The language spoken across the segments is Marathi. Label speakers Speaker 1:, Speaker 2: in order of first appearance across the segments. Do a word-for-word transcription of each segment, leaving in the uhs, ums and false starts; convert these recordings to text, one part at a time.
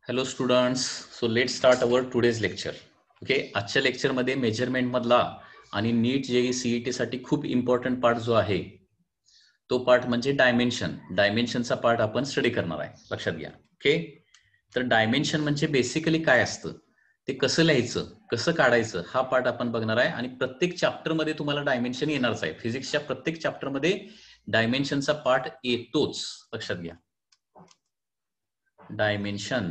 Speaker 1: Hello students, so let start our today's lecture. Okay, आजच्या लेक्चरमध्ये मेजरमेंट मधला आणि नीट जेई सीईटी साठी खूप इम्पॉर्टंट पार्ट जो आहे तो पार्ट म्हणजे डायमेन्शन. डायमेन्शनचा पार्ट आपण स्टडी करणार आहे, लक्षात घ्या. ओके, तर डायमेन्शन म्हणजे बेसिकली काय असतं, ते कसं लिहायचं, कसं काढायचं, हा पार्ट आपण बघणार आहे. आणि प्रत्येक चॅप्टरमध्ये तुम्हाला डायमेन्शन येणारच आहे. फिजिक्सच्या प्रत्येक चॅप्टरमध्ये डायमेन्शनचा पार्ट येतोच, लक्षात घ्या. डायमेन्शन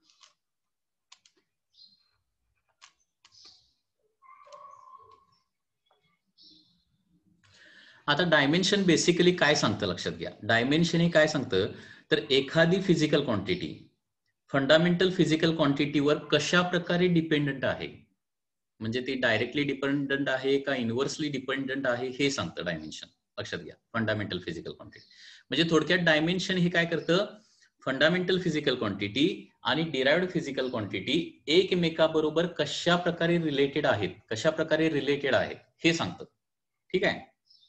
Speaker 1: आता डायमेन्शन बेसिकली काय सांगतं लक्षात घ्या. डायमेन्शन हे काय सांगतं, तर एखादी फिजिकल क्वांटिटी फंडामेंटल फिजिकल क्वांटिटीवर कशा प्रकारे डिपेंडंट आहे, म्हणजे ती डायरेक्टली डिपेंडंट आहे का इनव्हर्सली डिपेंडंट आहे हे सांगतं डायमेन्शन, लक्षात घ्या. फंडामेंटल फिजिकल क्वांटिटी म्हणजे थोडक्यात डायमेन्शन हे काय करतं, फंडामेंटल फिजिकल क्वांटिटी आणि डिराइव्ड फिजिकल क्वांटिटी एकमेकाबरोबर कशा प्रकारे रिलेटेड आहेत, कशा प्रकारे रिलेटेड आहेत हे सांगतं. ठीक आहे,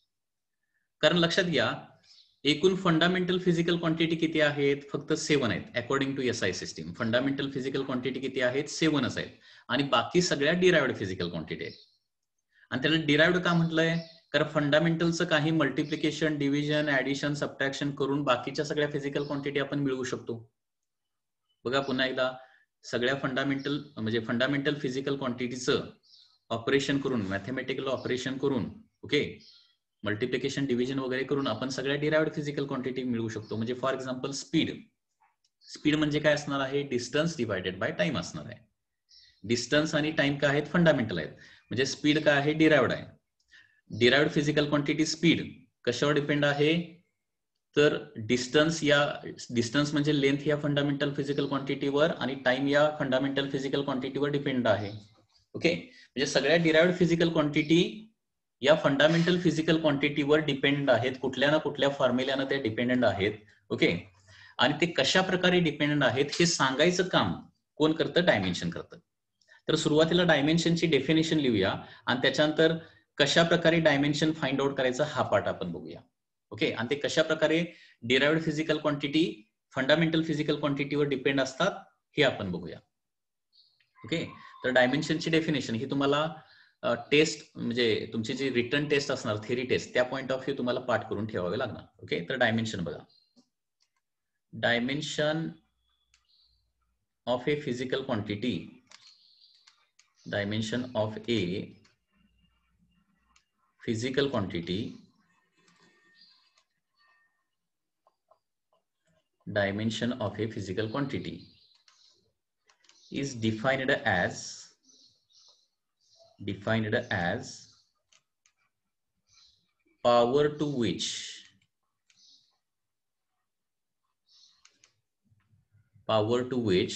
Speaker 1: कारण लक्षात घ्या एकूण फंडामेंटल फिजिकल क्वांटिटी किती आहेत, फक्त सेवन आहेत. According to SI system fundamental physical quantity किती आहेत, सेवनच आहेत. आणि बाकी सगळ्या डिराइव्ड फिजिकल क्वांटिटी आहेत. आणि त्याला डिराइव्ड का म्हटलंय, कारण फंडामेंटलचं काही मल्टिप्लिकेशन, डिव्हिजन, ऍडिशन, सबट्रॅक्शन करून बाकीच्या सगळ्या फिजिकल क्वांटिटी आपण मिळवू शकतो. बघा पुन्हा एकदा, सगळ्या फंडामेंटल म्हणजे फंडामेंटल फिजिकल क्वांटिटीचं ऑपरेशन करून, मॅथमॅटिकल ऑपरेशन करून, ओके, मल्टिप्लिकेशन, डिव्हिजन वगैरे करून आपण सगळ्या डिराइव्ड फिजिकल क्वांटिटी मिळवू शकतो. म्हणजे फॉर एक्झाम्पल स्पीड. स्पीड म्हणजे काय असणार आहे, डिस्टन्स डिवायडेड बाय टाइम असणार आहे. डिस्टन्स आणि टाइम काय आहेत, फंडामेंटल आहेत. म्हणजे स्पीड काय आहे, डिराइव्ड आहे. डिराइव्ड फिजिकल क्वांटिटी स्पीड कशावर डिपेंड आहे, तर डिस्टन्स या डिस्टन्स म्हणजे लेंथ या फंडामेंटल फिजिकल क्वांटिटीवर आणि टाइम या फंडामेंटल फिजिकल क्वांटिटीवर डिपेंड आहे. ओके, म्हणजे सगळ्या डिराइव्ड फिजिकल क्वांटिटी या फंडामेंटल फिजिकल क्वांटिटीवर डिपेंड आहेत, कुठल्या ना कुठल्या फॉर्म्युल्यानं ते डिपेंडंट आहेत. ओके, आणि ते कशा प्रकारे डिपेंडंट आहेत हे सांगायचं काम कोण करतं, डायमेन्शन करतं. तर सुरुवातीला डायमेन्शनची डेफिनेशन लिहूया आणि त्याच्यानंतर कशा प्रकारे डायमेन्शन फाइंड आउट करायचं हा पार्ट आपण बघूया. ओके, आणि ते कशा प्रकारे derived physical quantity fundamental physical क्वांटिटीवर डिपेंड असतात हे आपण बघूया. ओके, तर डायमेन्शनची डेफिनेशन ही तुम्हाला टेस्ट म्हणजे तुमची जी रिटर्न टेस्ट असणार, थेरी टेस्ट, त्या पॉइंट ऑफ व्ह्यू तुम्हाला पाठ करून ठेवावे लागणार. ओके, तर डायमेन्शन बघा. Dimension of a physical quantity, dimension of a physical quantity, dimension of a physical quantity is defined as defined as power to which power to which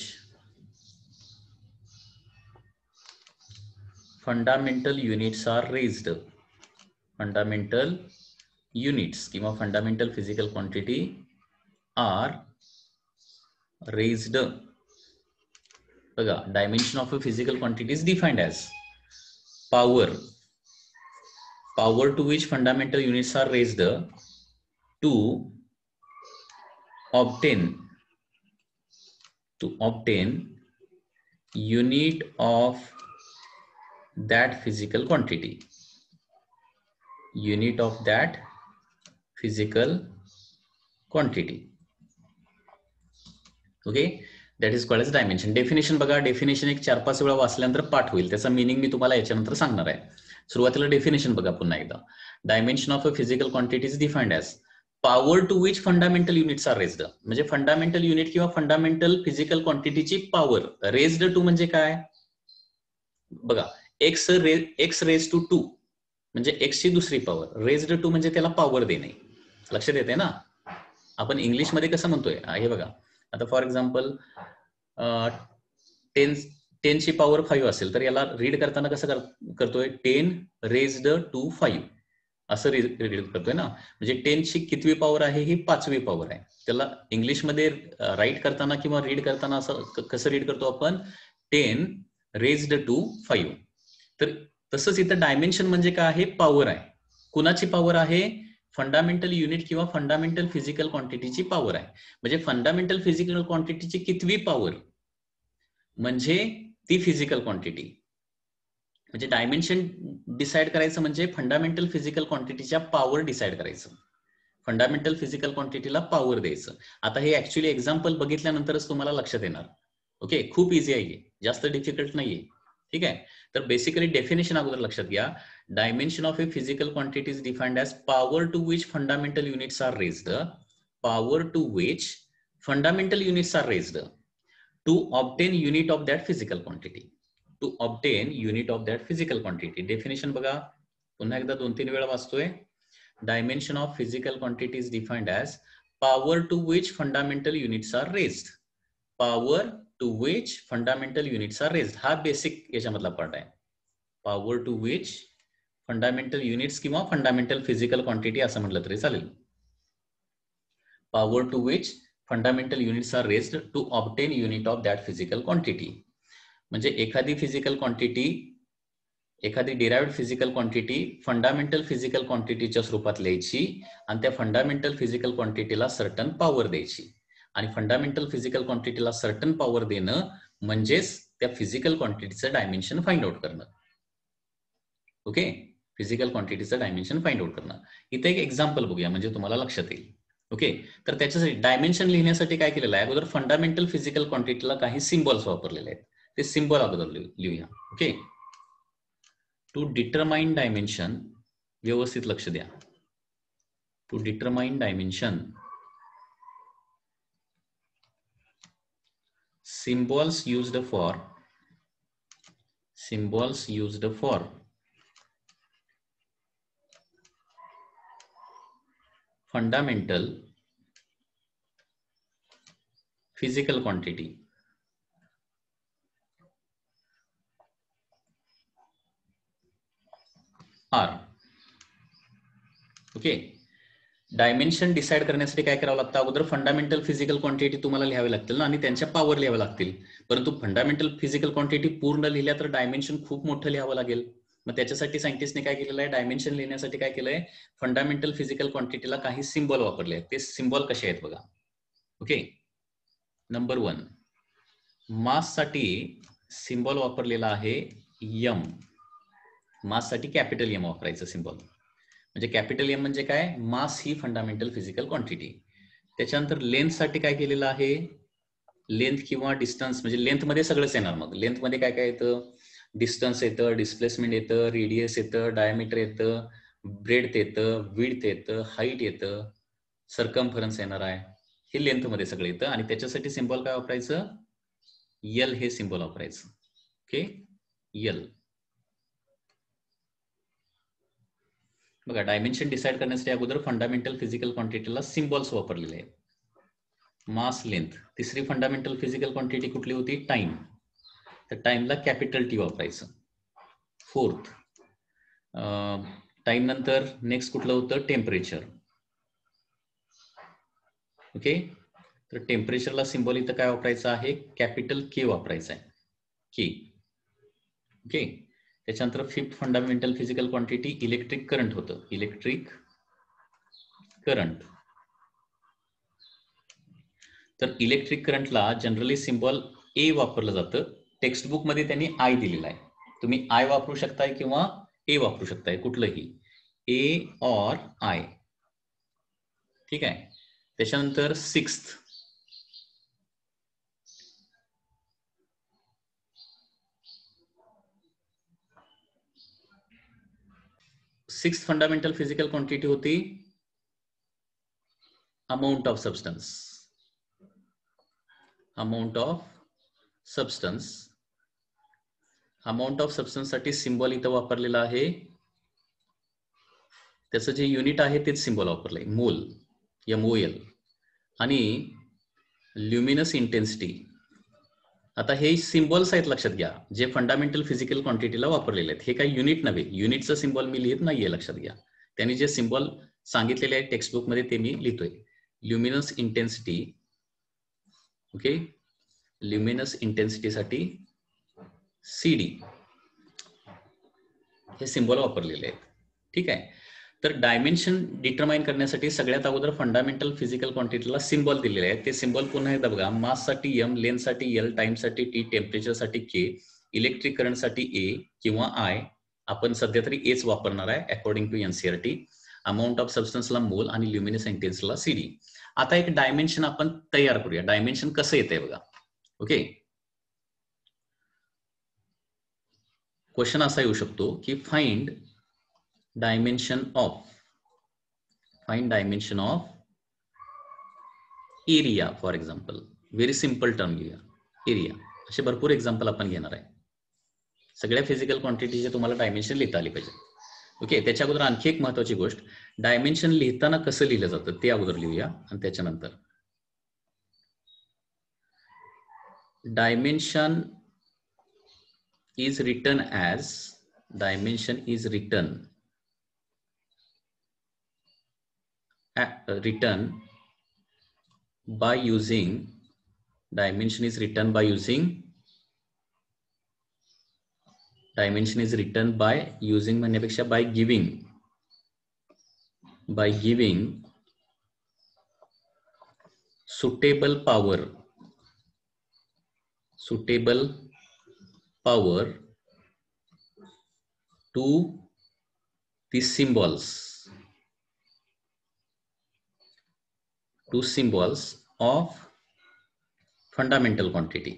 Speaker 1: fundamental units are raised. Fundamental units किंवा fundamental physical quantity are raised. बघा, dimension of a physical quantity is defined as power power to which fundamental units are raised to obtain to obtain unit of that physical quantity unit of that physical quantity. Okay, that is called as dimension. Definition बघा, डेफिनेशन एक चार पाच वेळा वाचल्यानंतर पाठ होईल, त्याचा मिनिंग मी तुम्हाला याच्यानंतर सांगणार आहे. सुरुवातीला डेफिनेशन बघा पुन्हा एकदा. Dimension of a physical quantity is defined as power to which fundamental units are raised. म्हणजे फंडामेंटल युनिट किंवा फंडामेंटल फिजिकल क्वांटिटीची पॉवर रेज्ड टू म्हणजे काय बघा, X ray X raise to two म्हणजे एक्सची दुसरी पॉवर, रेज्ड टू म्हणजे त्याला पॉवर देणे. लक्षात येते ना, आपण इंग्लिश मध्ये कसं म्हणतोय हे बघा. आता फॉर एक्झाम्पल टेन टेनची पॉवर फाईव्ह असेल तर याला रीड करताना कसं करतोय, टेन रेज्ड टू फाईव्ह असं रीड करतोय ना. म्हणजे टेनची कितवी पॉवर आहे, ही पाचवी पॉवर आहे. त्याला इंग्लिशमध्ये राईट करताना किंवा रीड करताना असं कसं रीड करतो आपण, टेन रेज्ड टू फाईव्ह. तर तसंच इथं डायमेन्शन म्हणजे काय आहे, पॉवर आहे. कुणाची पॉवर आहे, फंडामेंटल युनिट किंवा फंडामेंटल फिजिकल क्वांटिटीची पॉवर आहे. म्हणजे फंडामेंटल फिजिकल क्वांटिटीची कितवी पॉवर म्हणजे ती फिजिकल क्वांटिटी. म्हणजे डायमेन्शन डिसाइड करायचं म्हणजे फंडामेंटल फिजिकल क्वांटिटीच्या पॉवर डिसाइड करायचं. फंडामेंटल फिजिकल क्वांटिटीला पॉवर द्यायचं. आता हे ऍक्च्युअली एक्झाम्पल बघितल्यानंतरच तुम्हाला लक्षात येणार. ओके, खूप इझी आहे, जास्त डिफिकल्ट नाहीये. ठीक आहे. तर बेसिकली डेफिनेशन अगोदर लक्षात घ्या. Dimension of a physical quantity is defined as power to which fundamental units are raised, power to which fundamental units are raised to obtain unit of that physical quantity. To obtain unit of that physical quantity. Definition बघा, पुन्हा एकदा दोन तीन वेळा वाचतोय. Dimension of physical quantity is defined as power to which fundamental units are raised. Power to which fundamental units are raised. हा बेसिक याच्यामधला पार्ट आहे. Power to which fundamental units किंवा fundamental physical quantity असं म्हटलं तरी चालेल. Power to which fundamental units are raised to obtain unit of that physical quantity. म्हणजे एखादी फिजिकल क्वांटिटी, एखादी derived physical quantity fundamental physical क्वांटिटीच्या स्वरूपात लिहायची आणि त्या फंडामेंटल फिजिकल क्वांटिटीला सर्टन पॉवर द्यायची. आणि फंडामेंटल फिजिकल क्वांटिटीला सर्टन पॉवर देणं म्हणजेच त्या फिजिकल क्वांटिटीचं डायमेन्शन फाइंड आउट करणं. ओके, फिजिकल क्वांटिटीचं डायमेन्शन फाइंड आउट करणं. इथे एक एक्झाम्पल बघूया म्हणजे तुम्हाला लक्षात येईल. ओके, तर त्याच्यासाठी डायमेन्शन लिहिण्यासाठी काय केलेलं आहे, अगोदर फंडामेंटल फिजिकल क्वांटिटीला काही सिम्बॉल्स वापरलेले आहेत. ते सिम्बॉल अगोदर लिहूया. ओके, टू डिटरमाइन डायमेन्शन, व्यवस्थित लक्ष द्या. To determine dimension, symbols used for symbols used for fundamental physical quantity are. Okay, dimension decide करण्यासाठी काय करावं लागतं, अगोदर फंडामेंटल फिजिकल क्वांटिटी तुम्हाला लिहावी लागतील ना आणि त्यांच्या पॉवर लिहाव्या लागतील. परंतु फंडामेंटल फिजिकल क्वांटिटी पूर्ण लिहिल्या तर डायमेन्शन खूप मोठं लिहावं लागेल. मग त्याच्यासाठी सायंटिस्टने काय केलेलं आहे, डायमेन्शन लिहिण्यासाठी काय केलंय, फंडामेंटल फिजिकल क्वांटिटीला काही सिम्बॉल वापरले आहेत. ते सिम्बॉल कसे आहेत बघा. ओके, नंबर वन, मास साठी सिम्बॉल वापरलेला आहे यम. मास साठी कॅपिटल एम वापरायचं सिम्बॉल. म्हणजे कॅपिटल एम म्हणजे काय, मास ही फंडामेंटल फिजिकल क्वांटिटी. त्याच्यानंतर लेंथ साठी काय केलेलं आहे, लेंथ किंवा डिस्टन्स, म्हणजे लेंथ मध्ये सगळंच येणार. मग लेंथ मध्ये काय काय येतं, डिस्टन्स येतं, डिस्प्लेसमेंट येतं, रेडियस येतं, डायमीटर येतं, ब्रेडथ येतं, विड्थ येतं, हाईट येतं, सर्कम्फरन्स येणार आहे. हे लेंथ मध्ये सगळं येतं. आणि त्याच्यासाठी सिम्बॉल काय वापरायचं, यल हे सिम्बॉल वापरायचं. Okay, L. बघा, डायमेन्शन डिसाइड करण्यासाठी अगोदर फंडामेंटल फिजिकल क्वांटिटीला सिम्बॉल्स वापरलेले आहेत. Mass, length. तिसरी फंडामेंटल फिजिकल क्वांटिटी कुठली होती, टाइम. तर टाइमला कॅपिटल टी वापरायचं. फोर्थ, टाइम नंतर नेक्स्ट कुठलं होतं, टेम्परेचर. ओके, तर टेम्परेचरला सिम्बॉल इथं काय वापरायचं आहे, कॅपिटल के वापरायचं आहे, के. ओके, त्याच्यानंतर fifth fundamental physical quantity electric current होतं, इलेक्ट्रिक करंट. तर इलेक्ट्रिक करंटला जनरली सिम्बॉल ए वापरलं जातं. टेक्स्टबुक मध्ये त्यांनी आय दिलेला आहे. तुम्ही आय वापरू शकताय किंवा ए वापरू शकताय, कुठलंही, ए और आय. ठीक आहे. त्याच्यानंतर sixth, sixth fundamental physical quantity होती amount of substance. Amount of substance. Amount of substance साठी सिम्बॉल इथं वापरलेला आहे, त्याचं जे युनिट आहे तेच सिम्बॉल वापरलंय, मोल, एम ओ एल. आणि ल्युमिनस इंटेन्सिटी. आता हे सिम्बॉल्स आहेत, लक्षात घ्या, जे फंडामेंटल फिजिकल क्वांटिटीला वापरलेले आहेत. हे काही युनिट नव्हे, युनिटचं सिम्बॉल मी लिहित नाहीये, लक्षात घ्या. त्यांनी जे सिम्बॉल सांगितलेले आहे टेक्स्टबुक मध्ये ते मी लिहितोय. Luminous intensity. ओके, ल्युमिनस इंटेन्सिटीसाठी सी डी हे सिम्बॉल वापरलेले आहेत. ठीक आहे. तर डायमेन्शन डिटरमाइन करण्यासाठी सगळ्यात अगोदर फंडामेंटल फिजिकल क्वांटिटीला सिम्बॉल दिलेले आहेत. ते सिम्बॉल पुन्हा एकदा बघा. माससाठी एम, लेंथसाठी एल, टाइमसाठी टी, टेम्परेचरसाठी के, इलेक्ट्रिक करंटसाठी ए किंवा आय. आपण सध्या तरी एच वापरणार आहे according to NCERT. Amount of सबस्टन्सला मोल आणि ल्युमिनस इंटेन्सला सीडी. आता एक डायमेन्शन आपण तयार करूया. डायमेन्शन कसं येतंय बघा. ओके, क्वेश्चन असा येऊ शकतो की find dimension of find dimension of area for example. Very simple term घेऊया एरिया. असे भरपूर एक्झाम्पल आपण घेणार आहे. सगळ्या फिजिकल क्वांटिटीचे तुम्हाला डायमेन्शन लिहिता आली पाहिजे. ओके, त्याच्या अगोदर आणखी एक महत्वाची गोष्ट, डायमेन्शन लिहिताना कसं लिहिलं जातं ते अगोदर लिहूया आणि त्याच्यानंतर dimension is written as dimension is written uh, written by using dimension is written by using dimension is written by using म्हणण्यापेक्षा by giving by giving suitable power suitable power to the symbols to symbols of fundamental quantity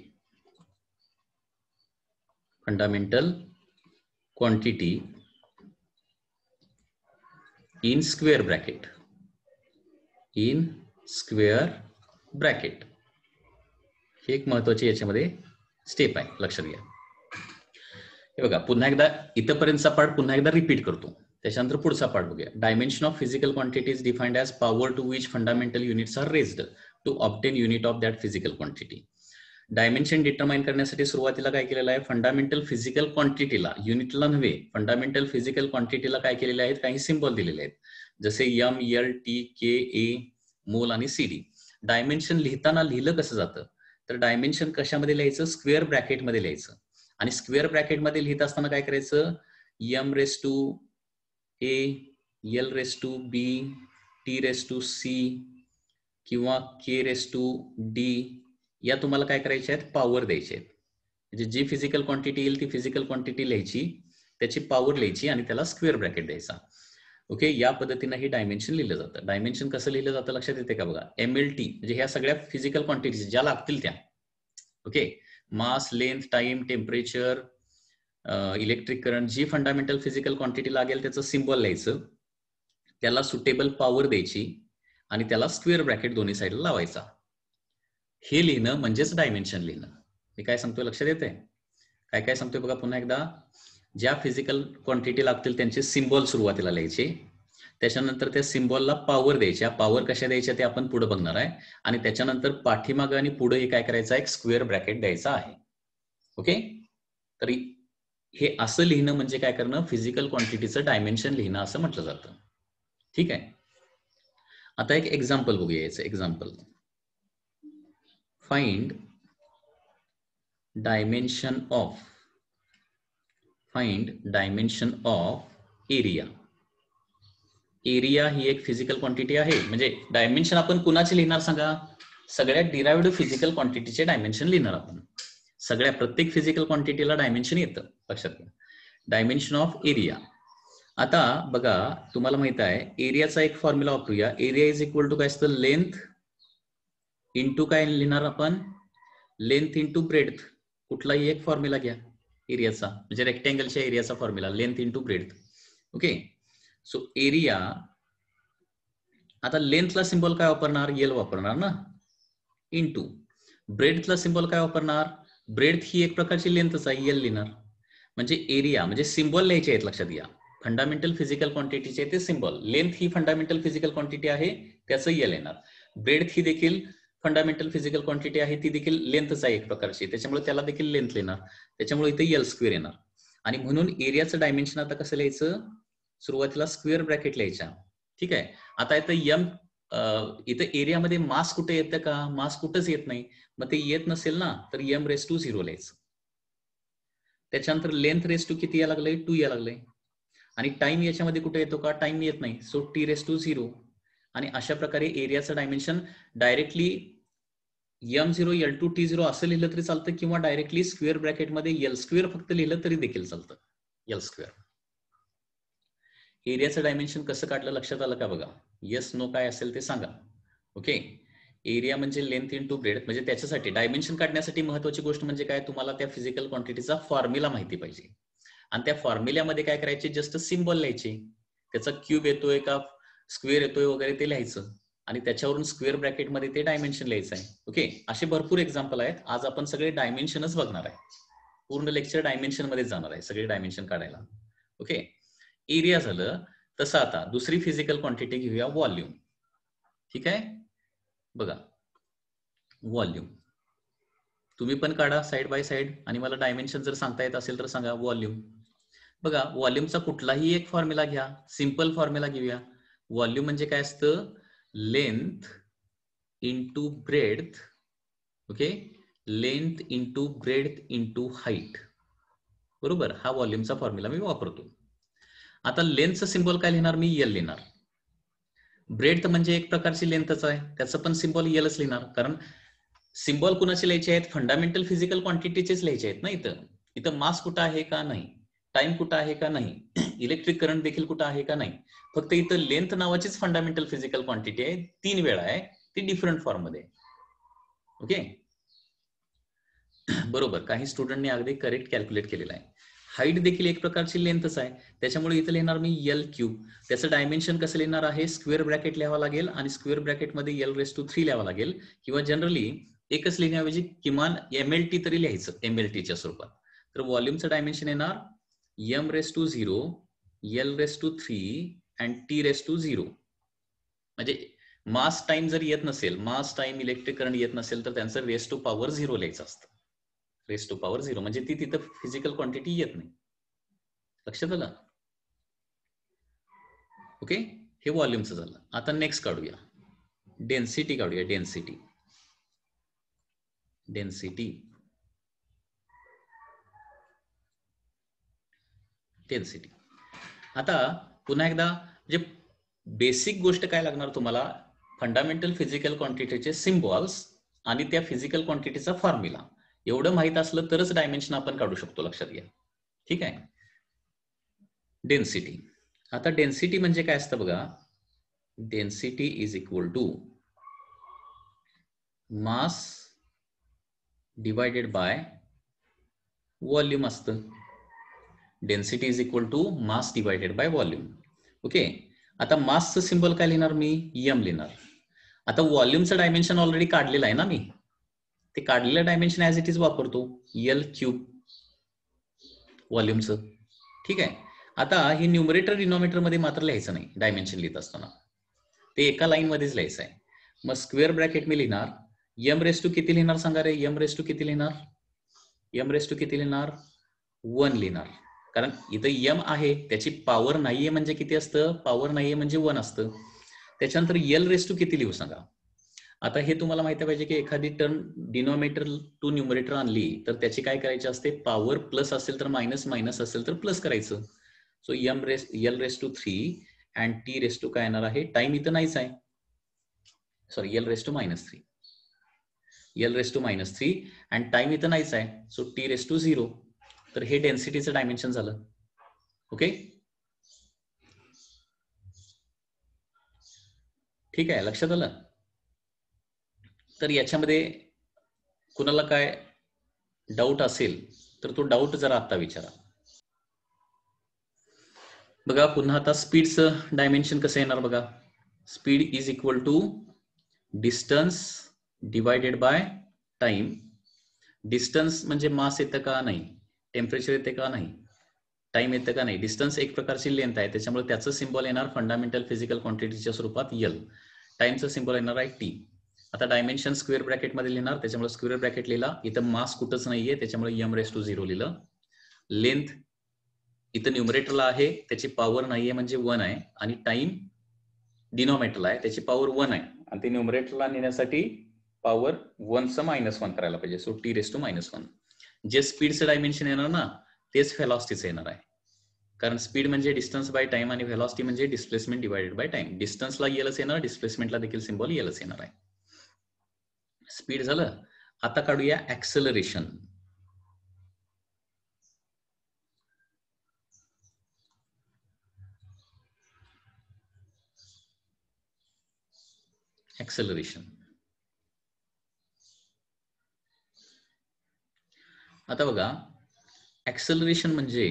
Speaker 1: fundamental quantity in square bracket in square bracket. हे एक महत्वाची याच्यामध्ये स्टेप आहे, लक्षात घ्या. हे बघा, पुन्हा एकदा इथपर्यंतचा पार्ट पुन्हा एकदा रिपीट करतो, त्याच्यानंतर पुढचा पार्ट बघूया. Dimension of physical quantity is defined as power to which fundamental units are raised to obtain unit of that physical quantity. Dimension determine करण्यासाठी सुरुवातीला काय केलेलं आहे, फंडामेंटल फिजिकल क्वांटिटीला, युनिटला नव्हे, फंडामेंटल फिजिकल क्वांटिटीला काय केलेले आहेत, काही सिम्बॉल दिलेले आहेत, जसे M, L, T, K, A, mole आणि सीडी. डायमेन्शन लिहिताना लिहिलं कसं जातं, तर डायमेन्शन कशामध्ये लिहायचं, स्क्वेअर ब्रॅकेट मध्ये लिहायचं. आणि स्क्वेअर ब्रॅकेट मध्ये लिहित असताना काय करायचं, M raise to A, L raise to B, T raise to C किंवा के रेस टू डी, या तुम्हाला काय करायचे आहेत, पॉवर द्यायचे आहेत. म्हणजे जी फिजिकल क्वांटिटी येईल ती फिजिकल क्वांटिटी लिहायची, त्याची पॉवर लिहायची आणि त्याला स्क्वेअर ब्रॅकेट द्यायचा. ओके, या पद्धतीने ही डायमेन्शन लिहिलं जातं. डायमेन्शन कसं लिहिलं जातं लक्षात येते का बघा. एम एल टी म्हणजे ह्या सगळ्या फिजिकल क्वांटिटीज ज्या लागतील त्या. ओके, mass, length, time, temperature, electric current, जी फंडामेंटल फिजिकल क्वांटिटी लागेल त्याचं सिम्बॉल लिहायचं, त्याला सुटेबल पॉवर द्यायची आणि त्याला स्क्वेअर ब्रॅकेट दोन्ही साईडला लावायचा. हे लिहिणं म्हणजेच डायमेन्शन लिहिणं. मी काय सांगतोय लक्षात येते, काय काय सांगतोय बघा पुन्हा एकदा. ज्या फिजिकल क्वांटिटी लागतील त्यांचे सिम्बॉल सुरुवातीला लिहायचे, त्याच्यानंतर त्या सिम्बॉलला पॉवर द्यायच्या. पॉवर कशा द्यायच्या ते आपण पुढे बघणार आहे. आणि त्याच्यानंतर पाठीमागं आणि पुढे हे काय करायचं आहे, एक स्क्वेअर ब्रॅकेट द्यायचा आहे. ओके, तरी हे असं लिहिणं म्हणजे काय करणं, फिजिकल क्वांटिटीचं डायमेन्शन लिहिणं असं म्हटलं जातं. ठीक आहे, आता एक एक्झाम्पल बघूया याचं. Example, find dimension of find dimension of area. Area ही एक फिजिकल क्वांटिटी आहे. म्हणजे डायमेन्शन आपण कुणाचे लिहिणार सांगा, सगळ्या डिराइव्ड फिजिकल क्वांटिटीचे डायमेन्शन लिहिणार आपण. सगळ्या प्रत्येक फिजिकल क्वांटिटीला डायमेन्शन येतं, लक्षात घ्या. Dimension of area. आता बघा, तुम्हाला माहित आहे एरियाचा एक फॉर्म्युला वापरूया. एरिया इज इक्वल टू काय असतं, लेंथ इंटू काय लिहिणार आपण, लेंथ इंटू ब्रेड्थ. कुठलाही एक फॉर्म्युला घ्या एरियाचा, म्हणजे रेक्टँगलच्या एरियाचा formula, length into breadth. Okay, so area, आता लेंथला सिम्बॉल काय वापरणार, एल वापरणार ना, इंटू ब्रेड्थला सिम्बॉल काय वापरणार, ब्रेड्थ ही एक प्रकारची लेंथच आहे, एल लिहिणार. म्हणजे एरिया म्हणजे सिम्बॉल लिहायचे आहेत, लक्षात घ्या. फंडामेंटल फिजिकल क्वांटिटीचे ते सिम्बॉल. लेंथ ही फंडामेंटल फिजिकल क्वांटिटी आहे, त्याचं एल येणार. ब्रेड्थ ही देखील फंडामेंटल फिजिकल क्वांटिटी आहे, ती देखील लेंथच आहे एक प्रकारची, त्याच्यामुळे त्याला देखील लेंथ लिहिणार, त्याच्यामुळे इथे एल स्क्वेअर येणार. आणि म्हणून एरियाचं डायमेन्शन आता कसं लिहायचं, सुरुवातीला स्क्वेअर ब्रॅकेट लिहायच्या. ठीक आहे, आता इथं एम, इथं एरियामध्ये मास कुठे येतं का, मास कुठंच येत नाही. मग ते येत नसेल ना, तर एम रेस टू झिरो लिहायचं. त्याच्यानंतर लेंथ रेस टू किती या लागलंय, टू या लागलंय. आणि टाइम याच्यामध्ये कुठे येतो का? टाइम येत नाही. So T raise to zero. आणि अशा प्रकारे एरियाचं dimension directly M zero L two T zero असं लिहिलं तरी चालतं, किंवा डायरेक्टली स्क्वेअर ब्रॅकेटमध्ये एल स्क्वेअर फक्त लिहिलं तरी देखील चालतं. L square. एरियाचं डायमेन्शन कसं काढलं लक्षात आलं का बघा? येस नो काय असेल ते सांगा. ओके. एरिया म्हणजे लेंथ इंटू ब्रेड. म्हणजे त्याच्यासाठी डायमेन्शन काढण्यासाठी महत्वाची गोष्ट म्हणजे काय? तुम्हाला त्या फिजिकल क्वांटिटीचा फॉर्म्युला माहिती पाहिजे. आणि त्या फॉर्म्युल्यामध्ये काय करायचे? जस्ट सिम्बॉल लिहायचे. त्याचा क्यूब येतोय का स्क्वेअर येतोय वगैरे ते लिहायचं, आणि त्याच्यावरून स्क्वेअर ब्रॅकेटमध्ये ते डायमेन्शन लिहायचं आहे. ओके. असे भरपूर एक्झाम्पल आहेत. आज आपण सगळे डायमेन्शनच बघणार आहे. पूर्ण लेक्चर डायमेन्शन मध्ये जाणार आहे, सगळे डायमेन्शन काढायला. ओके. एरिया झालं. तसं आता दुसरी फिजिकल क्वांटिटी घेऊया, व्हॉल्यूम. ठीक आहे. बघा व्हॉल्यूम तुम्ही पण काढा साइड बाय साइड, आणि मला डायमेन्शन जर सांगता येत असेल तर सांगा. व्हॉल्यूम बघा, व्हॉल्यूमचा कुठलाही एक फॉर्म्युला घ्या, सिंपल फॉर्म्युला घेऊया. व्हॉल्यूम म्हणजे काय असतं? Length into breadth. Okay. Length into breadth into height. बरोबर. हा व्हॉल्यूमचा फॉर्म्युला मी वापरतो. आता लेंथचं सिम्बॉल काय लिहिणार मी? एल लिहिणार. ब्रेड्थ म्हणजे एक प्रकारची लेंथच आहे, त्याचं पण सिम्बॉल एलच लिहिणार. कारण सिम्बॉल कुणाचे लिहायचे आहेत? फंडामेंटल फिजिकल क्वांटिटीचेच लिहायचे आहेत ना. इथं इथं मास कुठं आहे का नाही, टाइम कुठं आहे का नाही, इलेक्ट्रिक करंट देखील कुठं आहे का नाही. फक्त इथं लेंथ नावाचीच फंडामेंटल फिजिकल क्वांटिटी आहे, तीन वेळा आहे, ती डिफरंट फॉर्म मध्ये. ओके. बरोबर. काही स्टुडंटने अगदी करेक्ट कॅल्क्युलेट केलेला आहे. हाईट देखील एक प्रकारची लेंथच आहे, त्याच्यामुळे इथं लिहिणार मी एल क्यूब. त्याचं डायमेन्शन कसं लिहिणार आहे? स्क्वेअर ब्रॅकेट लिहावं लागेल, आणि स्क्वेअर ब्रॅकेटमध्ये एल रेस टू थ्री लिहावं लागेल, किंवा जनरली एकच लिहिण्याऐवजी किमान एम एल टी तरी लिहायचं, एम एल टीच्या स्वरूपात. तर व्हॉल्यूमचं डायमेन्शन येणार M raise to zero, L raise to three and T raise to zero. म्हणजे मास टाइम जर येत नसेल, मास टाइम इलेक्ट्रिक करंट येत नसेल, तर त्यांचं रेस टू पॉवर झिरो लिहायचं असतं. रेस टू पॉवर झिरो म्हणजे ती तिथं फिजिकल क्वांटिटी येत नाही. लक्षात आलं? ओके. हे व्हॉल्यूमचं झालं. आता नेक्स्ट काढूया, डेन्सिटी काढूया. डेन्सिटी डेन्सिटी डेन्सिटी आता पुन्हा एकदा, म्हणजे बेसिक गोष्ट काय लागणार तुम्हाला? फंडामेंटल फिजिकल क्वांटिटीचे सिम्बॉल्स आणि त्या फिजिकल क्वांटिटीचा फॉर्म्युला. एवढं माहित असलं तरच डायमेन्शन आपण काढू शकतो. लक्षात घ्या. ठीक आहे. डेन्सिटी. आता डेन्सिटी म्हणजे काय असतं बघा? Density is equal to mass divided by volume असतं. Density is equal to mass divided by volume. Okay. आता मासचं सिम्बॉल काय लिहिणार मी? एम लिहिणार. आता व्हॉल्यूमचं डायमेन्शन ऑलरेडी काढलेलं आहे ना मी, ते काढलेलं डायमेन्शन ऍज इट इज वापरतो, एल क्यूब व्हॉल्यूमचं. ठीक आहे. आता हे न्यूमरेटर डिनॉमिनेटर मध्ये मात्र लिहायचं नाही डायमेन्शन लिहित असताना, ते एका लाईन मध्येच लिहायचं आहे. मग स्क्वेअर ब्रॅकेट मी लिहिणार. एम रेस टू किती लिहिणार सांगा रे? एम रेस टू किती लिहिणार? एम रेस टू किती लिहिणार? वन लिहिणार. कारण इथं एम आहे, त्याची पॉवर नाहीये म्हणजे किती असतं? पॉवर नाहीये म्हणजे वन असतं. त्याच्यानंतर एल रेस टू किती लिहू सांगा? आता हे तुम्हाला माहिती पाहिजे की एखादी टर्म डिनॉमिनेटर टू न्यूमरेटर आणली तर त्याची काय करायची असते? पॉवर प्लस असेल तर मायनस, मायनस असेल तर प्लस करायचं. So M raise L raise to three and T raise to काय येणार आहे? टाइम इथं नाहीच आहे, sorry L raise to minus three, L raise to minus three and time इथं नाहीच आहे, so T raise to zero. तर हे डेन्सिटीचं डायमेन्शन झालं. ओके. ठीक आहे. लक्षात आलं? तर याच्यामध्ये कुणाला काय डाऊट असेल तर तो डाऊट जरा आता विचारा. बघा पुन्हा आता स्पीडचं डायमेन्शन कसं येणार बघा? Speed is equal to distance divided by time. Distance म्हणजे मास येतं का नाही, टेम्परेचर येते का नाही, टाइम येतं का नाही. डिस्टन्स एक प्रकारची लेंथ आहे, त्याच्यामुळे त्याचं सिम्बॉल येणार फंडामेंटल फिजिकल क्वांटिटीच्या स्वरूपात एल. टाइमचं सिम्बॉल येणार आहे टी. आता डायमेन्शन स्क्वेअर ब्रॅकेटमध्ये लिहिणार, त्याच्यामुळे स्क्वेअर ब्रॅकेट लिहिला. इथं मास कुठंच नाहीये, त्याच्यामुळे एम रेस टू झिरो लिहिलं. लेंथ इथं न्यूमरेटरला आहे, त्याची पॉवर नाहीये म्हणजे वन आहे, आणि टाइम डिनॉमिनेटरला आहे, त्याची पॉवर वन आहे, आणि ते न्यूमरेटरला नेण्यासाठी पॉवर वनचं मायनस वन करायला पाहिजे. So T raise to minus one. जे स्पीडचं डायमेन्शन येणार ना तेच व्हेलॉसिटीचं येणार आहे. कारण स्पीड म्हणजे डिस्टन्स बाय टाइम आणि व्हेलॉसिटी म्हणजे डिस्प्लेसमेंट डिवाइडेड बाय टाइम. डिस्टन्सला येलच येणार, डिस्प्लेसमेंटला देखील सिम्बॉल येलच येणार आहे. स्पीड झालं. आता काढूया ऍक्सेलरेशन. ऍक्सेलरेशन आता बघा, ऍक्सेलरेशन म्हणजे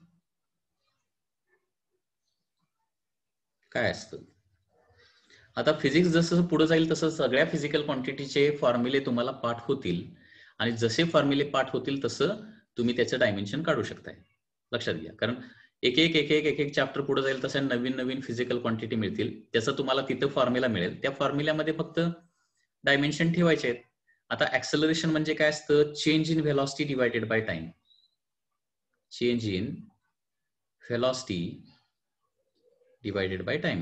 Speaker 1: काय असतं. आता फिजिक्स जसं पुढे जाईल तसं सगळ्या फिजिकल क्वांटिटीचे फॉर्म्युले तुम्हाला पाठ होतील आणि जसे फॉर्म्युले पाठ होतील तसं तुम्ही त्याचं डायमेन्शन काढू शकताय. लक्षात घ्या, कारण एक एक एक एक एक एक चॅप्टर पुढे जाईल तसं नवीन नवीन फिजिकल क्वांटिटी मिळतील. त्याचं तुम्हाला तिथं फॉर्म्युला मिळेल. त्या फॉर्म्युल्यामध्ये फक्त डायमेन्शन ठेवायचे आहेत. आता ऍक्सेलरेशन म्हणजे काय असतं, change in velocity divided by time. Change in velocity divided by time.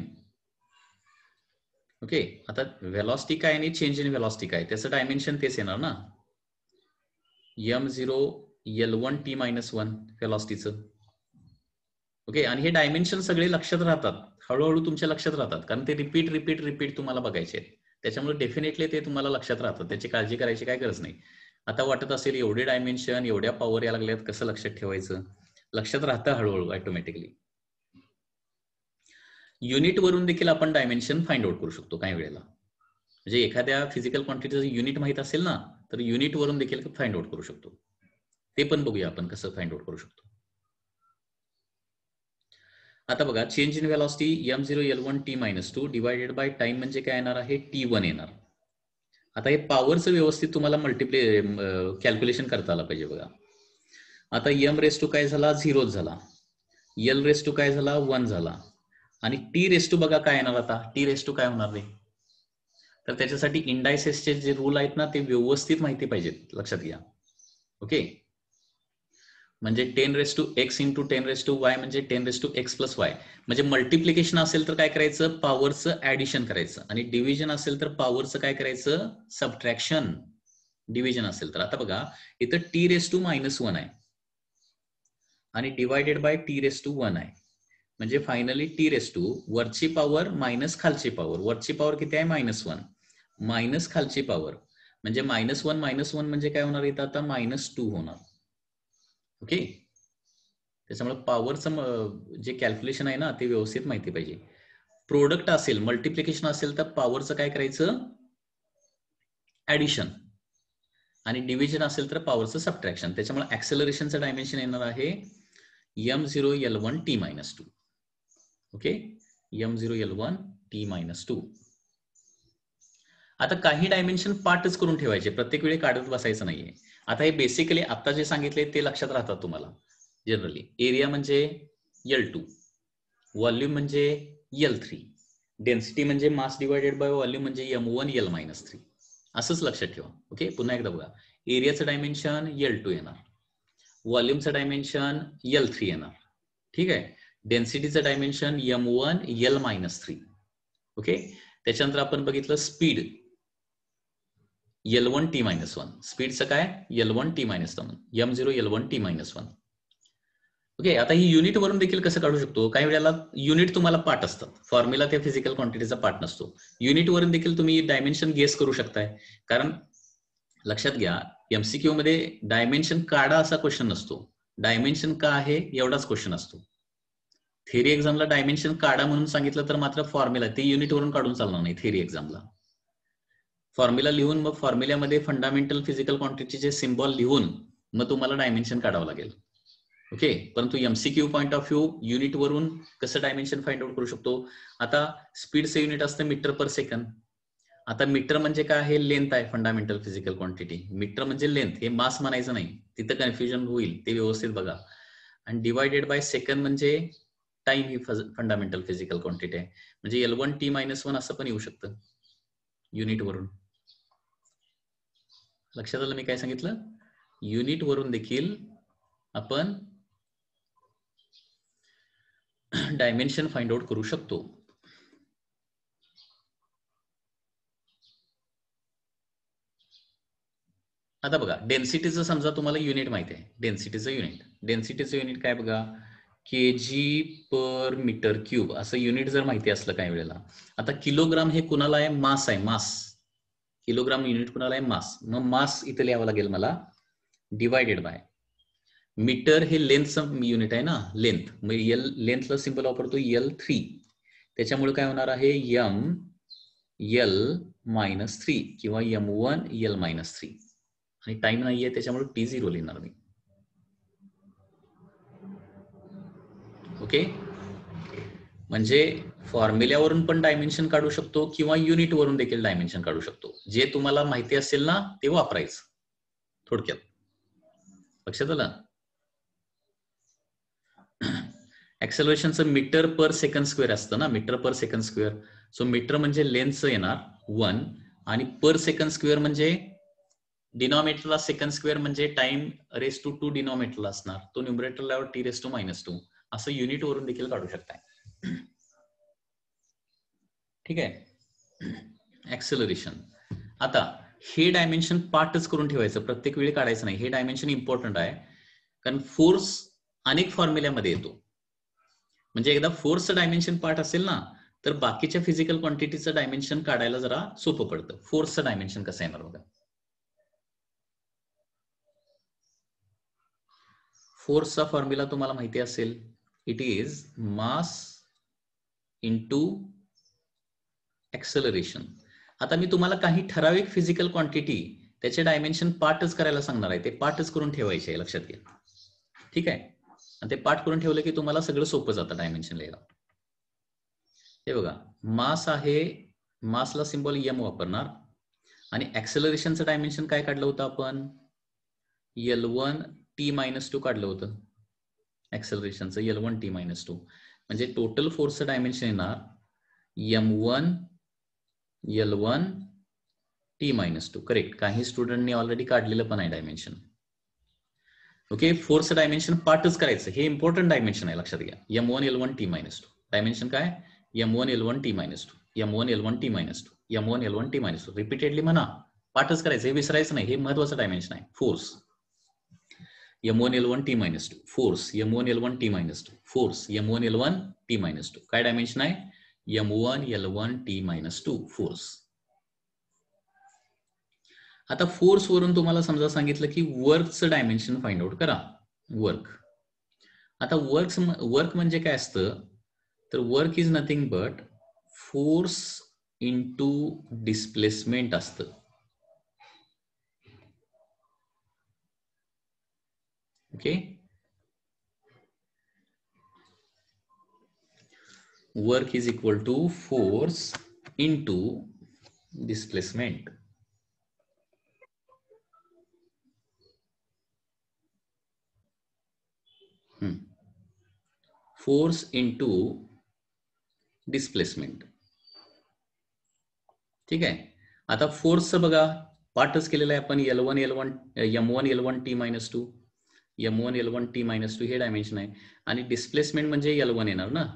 Speaker 1: Okay, आता व्हेलॉसिटी काय आणि चेंज इन व्हेलॉसिटी काय, त्याचं डायमेन्शन तेच येणार ना, M zero L one T minus one व्हेलॉसिटीचं. ओके, आणि हे डायमेन्शन सगळे लक्षात राहतात, हळूहळू तुमच्या लक्षात राहतात, कारण ते रिपीट रिपीट रिपीट तुम्हाला बघायचे आहेत. त्याच्यामुळे डेफिनेटली ते तुम्हाला लक्षात राहतात, त्याची काळजी करायची काय गरज नाही. आता वाटत असेल एवढे डायमेन्शन एवढ्या पॉवर या लागल्यात, कसं लक्षात ठेवायचं, लक्षात राहतं हळूहळू ऑटोमॅटिकली. युनिट वरून देखील आपण डायमेन्शन फाइंड आउट करू शकतो काही वेळेला. म्हणजे एखाद्या फिजिकल क्वांटिटीचं युनिट माहित असेल ना, तर युनिट वरून देखील फाइंड आउट करू शकतो. ते पण बघूया आपण कसं फाइंड आउट करू शकतो. आता बघा, change in velocity M zero L one T minus two divided by time म्हणजे काय येणार आहे, टी वन येणार. आता हे पॉवरचं व्यवस्थित तुम्हाला मल्टिप्ले कॅल्क्युलेशन करता आलं पाहिजे. बघा आता एम रेस टू काय झाला, झिरोच झाला, एल रेस टू काय झाला, वन झाला, आणि टी रेस टू बघा काय येणार. आता टी रेस टू काय होणार रे, तर त्याच्यासाठी इंडायसेसचे जे रूल आहेत ना ते व्यवस्थित माहिती पाहिजेत, लक्षात घ्या. ओके, म्हणजे ten raise to X into ten raise to Y म्हणजे ten raise to X plus Y. म्हणजे मल्टिप्लिकेशन असेल तर काय करायचं, पॉवरचं ऍडिशन करायचं, आणि डिव्हिजन असेल तर पॉवरचं काय करायचं, सबट्रॅक्शन. डिव्हिजन असेल तर आता बघा इथं T raise to minus one आहे आणि divided by T raise to one आहे, म्हणजे फायनली टी रेस टू वरची पॉवर मायनस खालची पॉवर. वरची पॉवर किती आहे, मायनस वन, मायनस खालची पॉवर म्हणजे मायनस वन मायनस वन म्हणजे काय होणार इथं आता, मायनस टू होणार. ओके, त्याच्यामुळे पॉवरचं जे कॅल्क्युलेशन आहे ना ते व्यवस्थित माहिती पाहिजे. प्रोडक्ट असेल, मल्टिप्लिकेशन असेल तर पॉवरचं काय करायचं, ऍडिशन, आणि डिव्हिजन असेल तर पॉवरचं सबट्रॅक्शन. त्याच्यामुळे ऍक्सेलरेशनचं डायमेन्शन येणार आहे M zero L one T minus two. Okay, M zero L one T minus two. आता काही डायमेन्शन पाठच करून ठेवायचे, प्रत्येक वेळी काढत बसायचं नाहीये. आता हे बेसिकली आता जे सांगितले ते लक्षात राहतात तुम्हाला जनरली. एरिया म्हणजे एल टू, व्हॉल्यूम म्हणजे एल थ्री, डेन्सिटी म्हणजे मास डिवायडेड बाय व्हॉल्यूम म्हणजे M one L minus three, असंच लक्षात ठेवा. ओके, पुन्हा एकदा बघा, एरियाचं डायमेन्शन एल टू येणार, व्हॉल्यूमचं डायमेन्शन एल थ्री येणार, ठीक आहे, डेन्सिटीचं dimension M one L minus three. Okay, त्याच्यानंतर आपण बघितलं speed L one T minus one, स्पीडचं काय L one T minus one, M zero L one T minus one. Okay, आता ही युनिट वरून देखील कसं काढू शकतो, काही वेळेला युनिट तुम्हाला पाठ असतात, फॉर्म्युला त्या फिजिकल क्वांटिटीचा पाठ नसतो. युनिट वरून देखील तुम्ही डायमेन्शन गेस करू शकताय, कारण लक्षात घ्या एमसीक्यू मध्ये डायमेन्शन काढा असा क्वेश्चन नसतो, डायमेन्शन का आहे एवढाच क्वेश्चन असतो. थेरी एक्झामला डायमेन्शन काढा म्हणून सांगितलं तर मात्र फॉर्म्युला ते युनिट वरून काढून चालणार नाही. थेरी एक्झामला फॉर्म्युला लिहून मग फॉर्म्युल्यामध्ये फंडामेंटल फिजिकल क्वांटिटीचे सिम्बॉल लिहून मग तुम्हाला डायमेन्शन काढावं लागेल. ओके, परंतु MCQ point of view unit वरून कसं डायमेन्शन फाइंड आउट करू शकतो. आता स्पीडचं युनिट असतं मीटर पर सेकंड. आता मीटर म्हणजे काय आहे, लेंथ आहे फंडामेंटल फिजिकल क्वांटिटी. मीटर म्हणजे लेंथ, हे मास म्हणायचं नाही, तिथं कन्फ्युजन होईल, ते व्यवस्थित बघा. आणि डिवायडेड बाय सेकंड म्हणजे टाइम ही फंडामेंटल फिजिकल क्वांटिटी आहे, म्हणजे L one T minus one असं पण येऊ शकतं युनिट वरून. लक्षात आलं मी काय सांगितलं, युनिट वरून देखील आपण डायमेन्शन फाइंड आउट करू शकतो. आता बघा डेन्सिटीचं समजा तुम्हाला युनिट माहिती आहे, डेन्सिटीचं युनिट डेन्सिटीचं युनिट काय बघा, K G per metre cube असं युनिट जर माहिती असलं काही वेळेला. आता किलोग्राम हे कुणाला आहे? मास आहे, मास. किलोग्राम युनिट कुणाला आहे? मास. मग मास इथे लिहावं लागेल मला, डिवायडेड बाय मीटर हे लेंथचं युनिट आहे ना, लेंथ. मग एल लेंथला सिंबल वापरतो एल थ्री. त्याच्यामुळे काय होणार आहे? एम एल मायनस थ्री किंवा M one L minus three. आणि टाइम नाहीये त्याच्यामुळे टी झिरो लिहिणार मी. ओके, म्हणजे फॉर्म्युल्यावरून पण डायमेन्शन काढू शकतो किंवा युनिट वरून देखील डायमेन्शन काढू शकतो. जे तुम्हाला माहिती असेल ना ते वापरायचं थोडक्यात. लक्षात आलं? ऍक्सेलरेशनचं मीटर पर सेकंड स्क्वेअर असतं ना, metre per second square. So metre म्हणजे लेंथचं येणार वन आणि पर सेकंड स्क्वेअर म्हणजे डिनॉमिनेटरला सेकंड स्क्वेअर म्हणजे टाइम रेस टू टू डिनॉमिनेटरला असणार. तो न्यूमरेटरला T raise to minus two. असं युनिट वरून देखील काढू शकताय. ठीक आहे. ऍक्सेलरेशन. आता हे डायमेन्शन पार्टच करून ठेवायचं, प्रत्येक वेळी काढायचं नाही. हे डायमेन्शन इम्पॉर्टंट आहे कारण फोर्स अनेक फॉर्म्युल्यामध्ये येतो. म्हणजे एकदा फोर्सचं डायमेन्शन पार्ट असेल ना तर बाकीच्या फिजिकल क्वांटिटीचं डायमेन्शन काढायला जरा सोपं पडतं. फोर्सचं डायमेन्शन कसं येणार बघा. फोर्सचा फॉर्म्युला तुम्हाला माहिती असेल. It is mass into acceleration. आता मी तुम्हाला काही ठराविक फिजिकल क्वांटिटी त्याचे डायमेन्शन पार्टच करायला सांगणार आहे. ते पार्टच करून ठेवायचे आहे, लक्षात घ्या. ठीक आहे. आणि ते पार्ट करून ठेवलं की तुम्हाला सगळं सोपं जातं डायमेन्शन लिहायला. हे बघा, मास आहे, मासला सिंबल एम वापरणार आणि ऍक्सेलरेशनचं डायमेन्शन काय काढलं होतं आपण? L one T minus two काढलं होतं ऍक्सेलरेशनचं, L one T minus two. म्हणजे टोटल फोर्सचं डायमेन्शन येणार M one L one T minus two. Correct. काही स्टुडंटनी ऑलरेडी काढलेलं पण आहे डायमेन्शन. ओके, फोर्स डायमेन्शन पार्टच करायचं. हे इम्पॉर्टंट डायमेन्शन आहे, लक्षात घ्या. M one L one T minus two. Dimension काय? M one L one T minus two, M one L one T minus two, M one L one T minus two. Repeatedly म्हणा, पार्टच करायचं. हे विसरायचं नाही. हे महत्वाचं डायमेन्शन आहे. Force M one L one T minus two, force M one L one T minus two, force M one L one T minus two. काय डायमेन्शन आहे? M one L one T minus two, force. आता फोर्स वरून तुम्हाला समजा सांगितलं की वर्कचं डायमेन्शन फाइंड आउट करा. वर्क. आता वर्क वर्क म्हणजे काय असतं? तर work is nothing but force into displacement असतं. Okay, work is equal to force into displacement. Force into displacement. ठीक आहे. आता फोर्सचं बघा, पार्टच केलेलं आहे आपण. L one L one M one L one T minus two, M one L one T minus two हे डायमेन्शन आहे. आणि डिस्प्लेसमेंट म्हणजे एल वन येणार ना.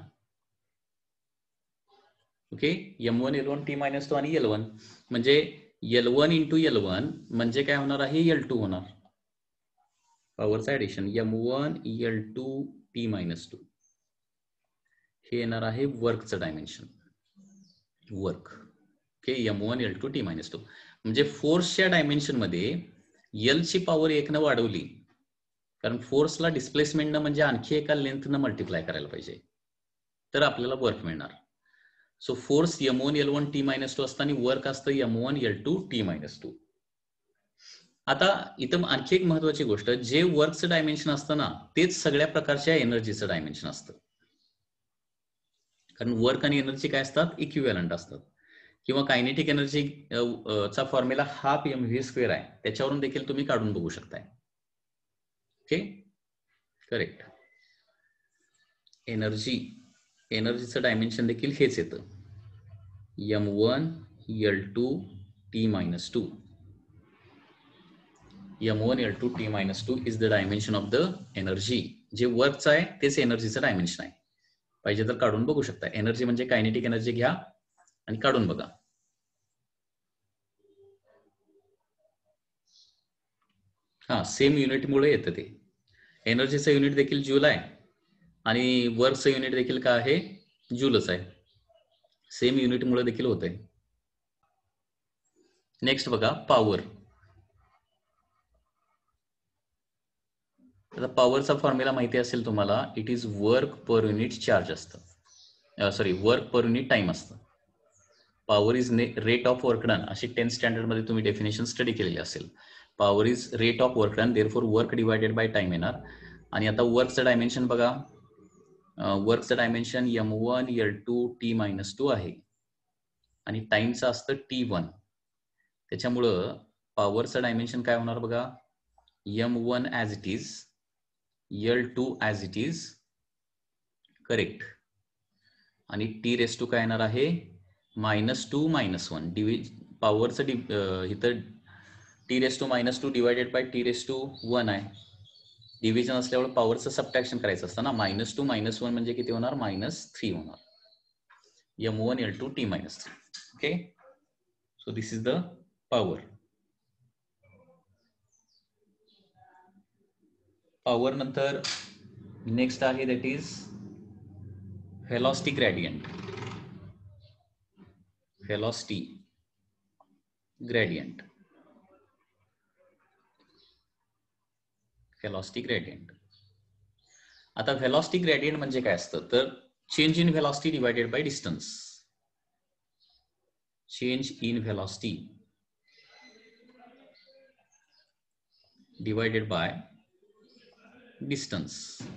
Speaker 1: Okay, M one L one T minus two आणि एल वन म्हणजे L one into L one म्हणजे काय होणार आहे? एल टू होणार. पॉवरचं addition M one L two T minus two. हे येणार आहे वर्कचं dimension. Work. Okay, M one L two T minus two. म्हणजे फोर्सच्या डायमेन्शन मध्ये एल ची पॉवर एक न वाढवली, कारण फोर्सला डिस्प्लेसमेंट म्हणजे आणखी एका लेंथनं मल्टिप्लाय करायला पाहिजे, तर आपल्याला वर्क मिळणार. So force M one L one T minus two असताना वर्क असतं M one L two T minus two. आता इथं आणखी एक महत्वाची गोष्ट, जे वर्कचं डायमेन्शन असतं ना तेच सगळ्या प्रकारच्या एनर्जीचं डायमेन्शन असतं. कारण वर्क आणि एनर्जी काय असतात? इक्विव्हॅलंट असतात. किंवा कायनेटिक एनर्जी चा formula half M V square आहे, त्याच्यावरून देखील तुम्ही काढून बघू शकताय. Okay, correct. एनर्जी, एनर्जीचं डायमेन्शन देखील हेच येतं, M one L two T minus two. M one L two T minus two is the dimension of the energy. जे वर्कचं आहे तेच एनर्जीचं डायमेन्शन आहे. पाहिजे तर काढून बघू शकता. एनर्जी म्हणजे कायनेटिक एनर्जी घ्या आणि काढून बघा. हा, सेम युनिटमुळे येतं ते. एनर्जीचं युनिट देखील जूल आहे आणि वर्कचं युनिट देखील काय आहे, जूलच आहे. सेम युनिटमुळे देखील होत आहे. नेक्स्ट बघा पॉवर. आता पॉवरचा फॉर्म्युला माहिती असेल तुम्हाला, it is work per unit charge असतं, sorry work per unit time असतं. Power is rate of work done, अशी टेन्थ स्टँडर्ड मध्ये तुम्ही डेफिनेशन स्टडी केलेली असेल. Power is rate of work done, therefore work divided by time येणार. आणि आता वर्कचं डायमेन्शन बघा, वर्कचं dimension M one L two T minus two आहे आणि टाइमचं असतं टी वन. त्याच्यामुळं पॉवरचं डायमेन्शन काय होणार बघा, M one as it is, L two as it is, correct. आणि टी रेस टू काय येणार आहे, मायनस टू मायनस वन. डिव्हि पॉवरचं डि इथं T raise to minus two divided by T raise to one आहे. डिव्हिजन असल्यामुळे पॉवरचं सबट्रॅक्शन करायचं असतं ना. मायनस टू मायनस वन म्हणजे किती होणार, मायनस थ्री होणार. M one L two T minus three. Okay, so this is the power. Power नंतर नेक्स्ट आहे that is velocity gradient. Velocity gradient, velocity gradient. आता व्हेलॉसिटी ग्रेडियंट म्हणजे काय असतं, तर change in velocity divided by distance. Change in velocity divided by distance.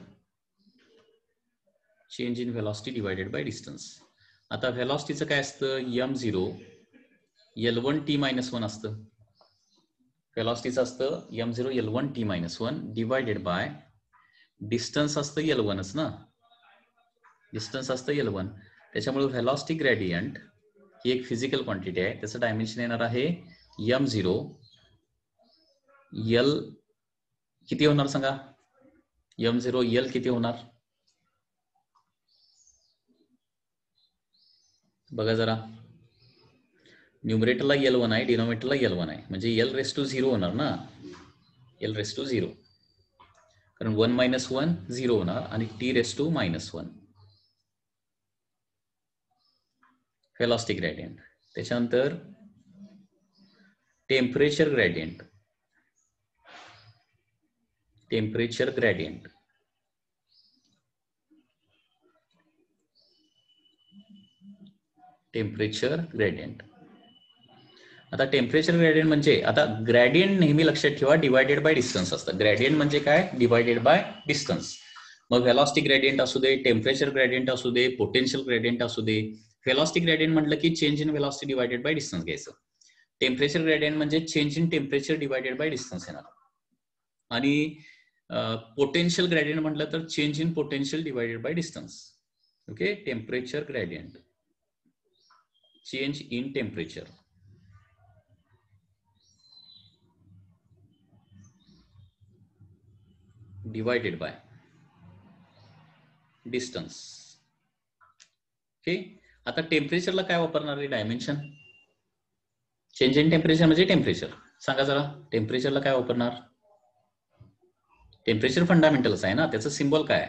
Speaker 1: Change in velocity divided by distance. आता व्हेलॉसिटीचं काय असतं, M zero L one T minus one असतं. व्हेलॉसिटीचं असतं M zero L one T minus one divided by distance असतं एल वनच ना, डिस्टन्स असतं एल वन. त्याच्यामुळे व्हेलॉसिटी ग्रेडियंट ही एक फिजिकल क्वांटिटी आहे. त्याचं डायमेन्शन येणार आहे एम झिरो एल किती होणार सांगा, एम झिरो एल किती होणार बघा जरा. न्यूमरेटरला एल वन आहे, डिनोमिनेटरला एल वन आहे, म्हणजे एल रेस टू झिरो होणार ना, एल रेस टू झिरो. कारण वन मायनस वन झिरो होणार आणि T raise to minus one. Velocity gradient. त्याच्यानंतर temperature gradient. Temperature gradient temperature gradient. आता टेम्परेचर ग्रेडियंट म्हणजे, आता ग्रेडियंट नेहमी लक्षात ठेवा डिवायडेड बाय डिस्टन्स असतं. ग्रेडियंट म्हणजे काय, डिवायडेड बाय डिस्टन्स. मग व्हेलॉसिटी ग्रेडियंट असू दे, टेम्परेचर ग्रेडियंट असू दे, पोटेन्शियल ग्रेडियंट असू दे. व्हेलॉसिटी ग्रेडियंट म्हटलं की change in velocity divided by distance घ्यायचं. टेम्परेचर ग्रेडियंट म्हणजे change in temperature divided by distance येणार. आणि पोटेन्शियल ग्रेडियंट म्हटलं तर change in potential divided by distance. Okay, temperature gradient, change in temperature divided by distance. Okay, आता टेम्परेचरला काय वापरणार आहे डायमेन्शन. चेंज इन टेम्परेचर म्हणजे टेम्परेचर. सांगा जरा, टेम्परेचरला काय वापरणार. टेम्परेचर फंडामेंटलच आहे ना, त्याचं सिम्बॉल काय आहे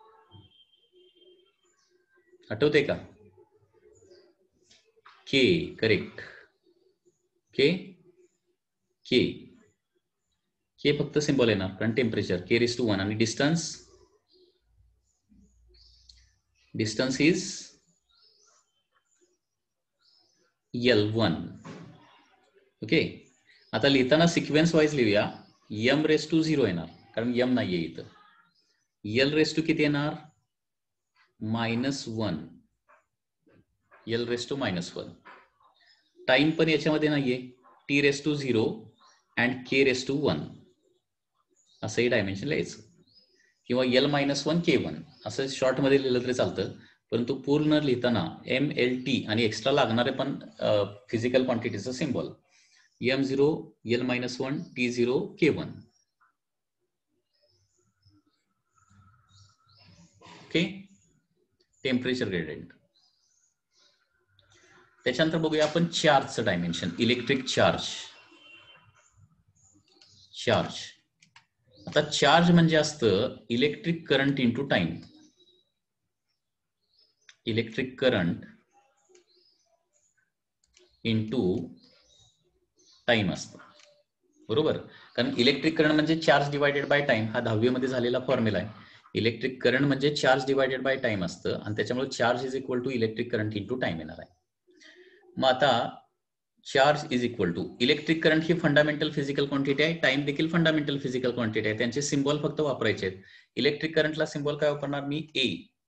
Speaker 1: आठवते का, के. करेक्ट, के. के के फक्त सिम्बॉल येणार, कारण temperature K raise to one. आणि distance, distance is L one. Okay, आता लिहिताना सिक्वेन्स वाईज लिहूया. एम रेस टू झिरो येणार, कारण एम नाहीये इथं. एल रेस टू किती येणार, minus one. L raise to minus one. Time पण याच्यामध्ये नाहीये, T raise to zero and K raise to one असंही डायमेन्शन लिहायचं. किंवा L minus one K one असं शॉर्ट मध्ये लिहिलं तरी चालतं. परंतु पूर्ण लिहिताना एम एल टी आणि एक्स्ट्रा लागणारे पण फिजिकल क्वांटिटीचं symbol M zero L minus one T zero K one. Okay, temperature gradient. त्याच्यानंतर बघूया आपण चार्जचं डायमेन्शन, इलेक्ट्रिक चार्ज. चार्ज, आता चार्ज म्हणजे असतं electric current into time. Electric current into time असतं, बरोबर. कारण इलेक्ट्रिक करंट म्हणजे चार्ज डिवायडेड बाय टाइम, हा दहावी मध्ये झालेला फॉर्म्युला आहे. इलेक्ट्रिक करंट म्हणजे चार्ज डिवायडेड बाय टाइम असतं आणि त्याच्यामुळे charge is equal to electric current into time येणार आहे. मग आता charge is equal to electric current ही फंडामेंटल फिजिकल क्वांटिटी आहे, टाइम देखील फंडामेंटल फिजिकल क्वांटिटी आहे. त्यांचे सिम्बॉल फक्त वापरायचे आहेत. इलेक्ट्रिक करंटला सिम्बॉल काय वापरणार मी? ए.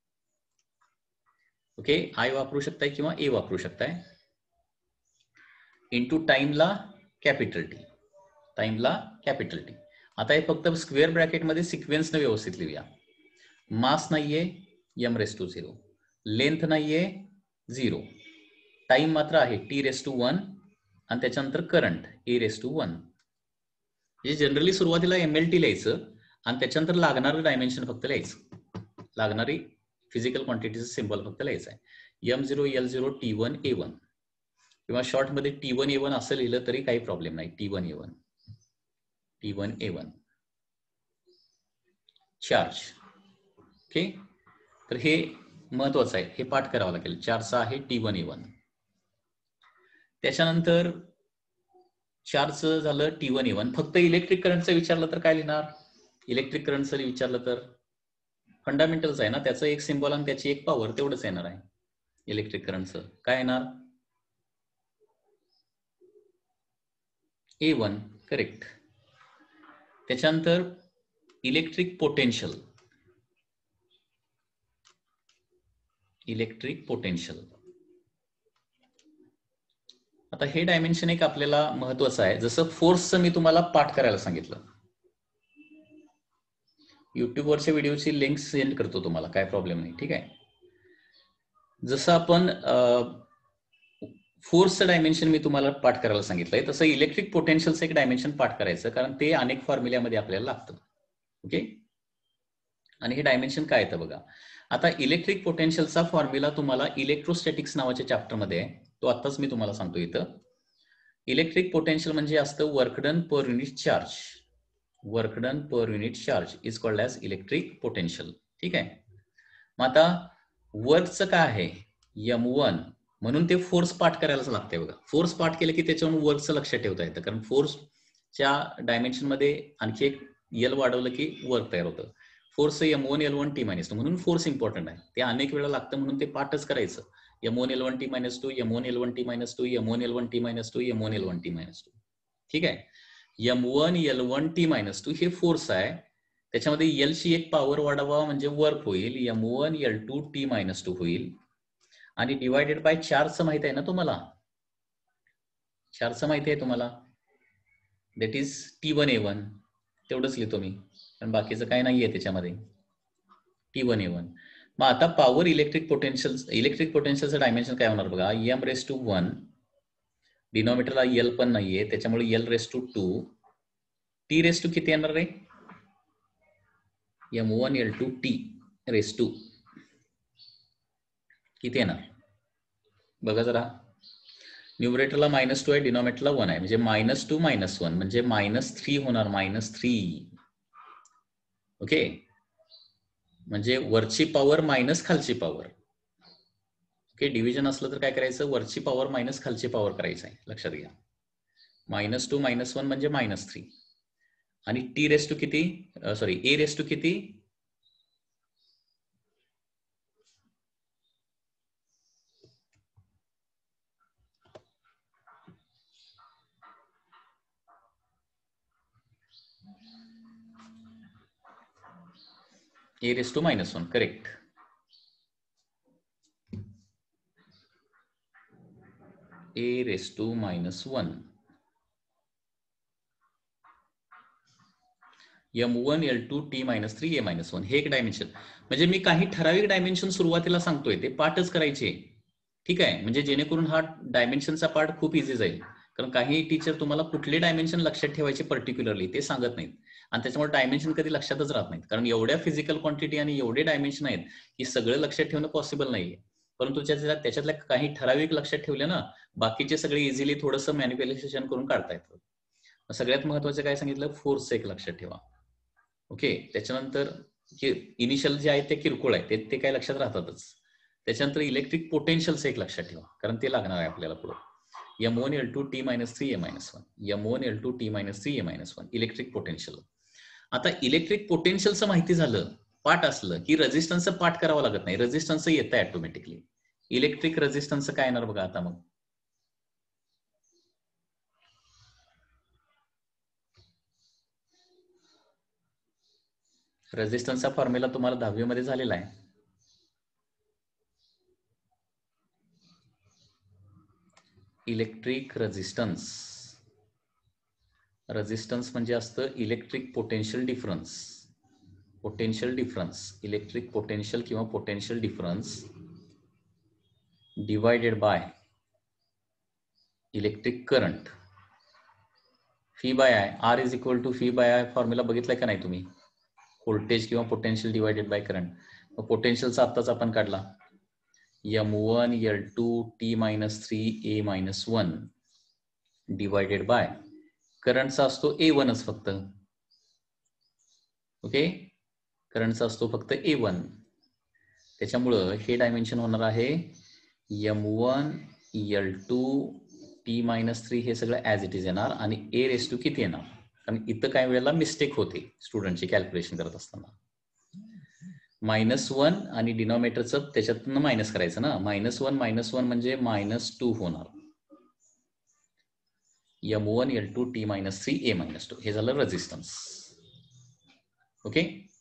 Speaker 1: ओके, आय वापरू शकताय किंवा ए वापरू शकताय. इंटू टाइमला कॅपिटल टी, टाइमला कॅपिटल टी. आता हे फक्त स्क्वेअर ब्रॅकेटमध्ये सिक्वेन्सने व्यवस्थित लिहूया. मास नाहीये M raise to zero, length नाहीये झिरो, टाइम मात्र आहे टी रेस टू वन आणि त्याच्यानंतर current A raise to one. म्हणजे जनरली सुरुवातीला एम एल टी लिहायचं आणि त्याच्यानंतर लागणारं डायमेन्शन फक्त लिहायचं, लागणारी फिजिकल क्वांटिटीचं सिम्बॉल फक्त लिहायचं आहे. M zero L zero T one A one किंवा शॉर्ट मध्ये टी वन ए वन असं लिहिलं तरी काही प्रॉब्लेम नाही. T one A one T one A one charge. Okay, तर हे महत्वाचं आहे, हे पाठ करावं लागेल. चार्जचा आहे टी वन ए वन. त्याच्यानंतर चार्जचं झालं टी वन ए वन. फक्त इलेक्ट्रिक करंटचं विचारलं तर काय लिहिणार? इलेक्ट्रिक करंटचं विचारलं तर फंडामेंटल्स आहे ना, त्याचं एक सिम्बॉल आणि त्याची एक पॉवर, तेवढंच येणार आहे. इलेक्ट्रिक करंटचं काय येणार? A one, correct. त्याच्यानंतर इलेक्ट्रिक पोटेन्शियल, इलेक्ट्रिक पोटेन्शियल. आता हे डायमेन्शन एक आपल्याला महत्वाचं आहे. जसं फोर्सचं मी तुम्हाला पाठ करायला सांगितलं, युट्यूबवरच्या व्हिडिओची लिंक सेंड करतो तुम्हाला, काय प्रॉब्लेम नाही, ठीक आहे. जसं आपण फोर्सचं डायमेन्शन मी तुम्हाला पाठ करायला सांगितलंय, तसं इलेक्ट्रिक पोटेन्शियलचं एक डायमेन्शन पाठ करायचं, कारण ते अनेक फॉर्म्युल्यामध्ये आपल्याला लागतं. ओके, आणि हे डायमेन्शन काय येतं बघा. आता इलेक्ट्रिक पोटेन्शियलचा फॉर्म्युला तुम्हाला इलेक्ट्रोस्टॅटिक्स नावाच्या चॅप्टरमध्ये आहे, तो आत्ताच मी तुम्हाला सांगतो. इथं इलेक्ट्रिक पोटेन्शियल म्हणजे असतं work done per unit charge. Work done per unit charge is called as electric potential, ठीक आहे. मग आता वर्कचं काय आहे? एम वन, म्हणून ते फोर्स पाठ करायलाच लागते बघा. फोर्स पाठ केलं की त्याच्यावरून वर्कचं लक्षात ठेवता येतं, कारण फोर्सच्या डायमेन्शन मध्ये आणखी एक एल वाढवलं की वर्क तयार होतं. Force M one L one T minus two, म्हणून फोर्स इम्पॉर्टंट आहे. ते अनेक वेळा लागतं म्हणून ते पाठच करायचं. M one L one T minus two, M one L one T minus two, M one L one T minus two, M one L one T minus two, ठीक आहे. M one L one T minus two हे फोर्स आहे, त्याच्यामध्ये एल ची एक पॉवर वाढवा म्हणजे वर्क होईल, M one L two T minus two होईल. आणि डिवायडेड बाय चार्जचं माहित आहे ना तुम्हाला, चार्जचं माहिती आहे तुम्हाला, that is T one A one. तेवढंच लिहितो मी, कारण बाकीचं काय नाहीये त्याच्यामध्ये. T one A one. मग आता पॉवर इलेक्ट्रिक पोटेन्शियल, इलेक्ट्रिक पोटेन्शियलचं डायमेन्शन काय होणार बघा. एम रेस टू वन, डिनॉमिनेटरला एल पण नाहीये, त्याच्यामुळे L raise to two, T raise to किती येणार रे? M one L two T raise to किती येणार बघा जरा. न्यूमरेटरला मायनस टू आहे, डिनॉमिनेटरला वन आहे, म्हणजे मायनस टू मायनस वन म्हणजे मायनस थ्री होणार, मायनस थ्री. ओके, म्हणजे वरची पॉवर मायनस खालची पॉवर. ओके, डिव्हिजन असलं तर काय करायचं, वरची पॉवर मायनस खालची पॉवर करायचं आहे, लक्षात घ्या. मायनस टू मायनस वन म्हणजे मायनस थ्री. आणि टी रेस टू किती, सॉरी ए रेस टू किती, A raise to minus one, correct. A raise to minus one. M one L two T minus three A minus one, हे एक डायमेन्शन. म्हणजे मी काही ठराविक डायमेन्शन सुरुवातीला सांगतोय, ते पाठच करायचे, ठीक आहे. म्हणजे जेणेकरून हा डायमेन्शनचा पार्ट खूप इझी जाईल, कारण काही टीचर तुम्हाला कुठले डायमेन्शन लक्षात ठेवायचे पर्टिक्युलरली ते सांगत नाहीत, आणि त्याच्यामुळे डायमेन्शन कधी लक्षातच राहत नाहीत, कारण एवढ्या फिजिकल क्वांटिटी आणि एवढे डायमेन्शन आहेत की सगळं लक्षात ठेवणं पॉसिबल नाहीये. परंतु त्याच्यातल्या काही ठराविक लक्षात ठेवले ना, बाकीचे सगळे इझिली थोडंसं मॅनिप्युलेशन करून काढता येतं. सगळ्यात महत्वाचं काय सांगितलं, फोर्स एक लक्षात ठेवा. ओके, त्याच्यानंतर इनिशियल जे आहेत ते किरकोळ आहे, ते ते काय लक्षात राहतातच. त्याच्यानंतर इलेक्ट्रिक पोटेन्शियलचं एक लक्षात ठेवा, कारण ते लागणार आहे आपल्याला पुढे. M one L two T minus three A minus one, M one L two T minus three A minus one, electric potential. आता इलेक्ट्रिक पोटेन्शियलचं माहिती झालं, पाठ असलं की रेझिस्टन्सचं पाठ करावं लागत नाही, रेझिस्टन्सचं येतं ऑटोमॅटिकली. इलेक्ट्रिक रेझिस्टन्सचं काय येणार बघा आता. मग रेझिस्टन्सचा फॉर्म्युला तुम्हाला दहावी मध्ये झालेला आहे. इलेक्ट्रिक रेझिस्टन्स, रेझिस्टन्स म्हणजे असतं electric potential difference. Potential difference, electric potential किंवा potential difference divided by electric current. Phi by I, R is equal to phi by I formula बघितलाय का नाही तुम्ही? व्होल्टेज किंवा पोटेन्शियल डिवायडेड बाय करंट. मग पोटेन्शियलचा आत्ताच आपण काढला, M one L two T minus three A minus one divided by करंटचा असतो ए वनच फक्त. ओके, करंटचा असतो फक्त ए वन. त्याच्यामुळं हे डायमेन्शन होणार आहे M one L two T minus three, हे सगळं ऍज इट इज येणार. आणि ए रेस टू किती येणार, कारण इथं काही वेळेला मिस्टेक होते स्टुडंटची कॅल्क्युलेशन करत असताना. मायनस वन आणि डिनॉमिनेटरचं त्याच्यातनं मायनस करायचं ना. मायनस वन मायनस वन म्हणजे मायनस टू होणार. M one L two T minus three A minus two, हे झालं रेझिस्टन्स. ओके,